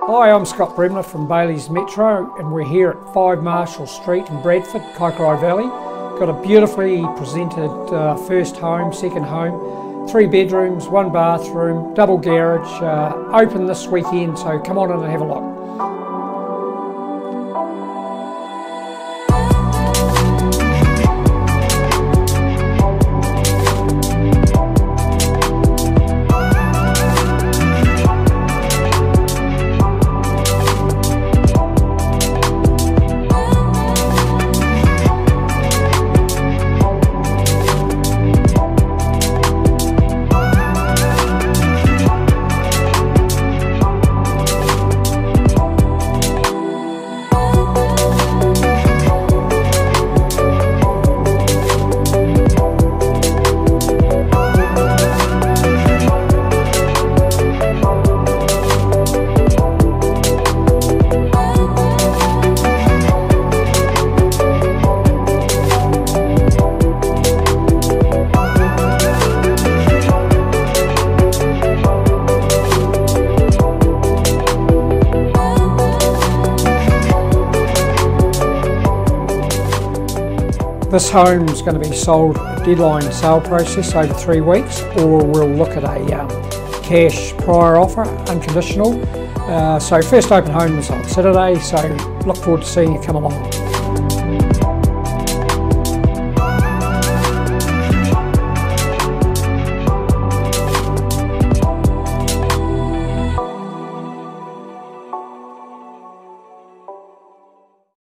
Hi, I'm Scott Bremner from Bailey's Metro, and we're here at 5 Marshall Street in Bradford, Kaikorai Valley. Got a beautifully presented first home, second home, 3 bedrooms, 1 bathroom, double garage, open this weekend, so come on in and have a look. This home is going to be sold a deadline sale process over 3 weeks, or we'll look at a cash prior offer, unconditional. So first open home is on Saturday, so look forward to seeing you come along.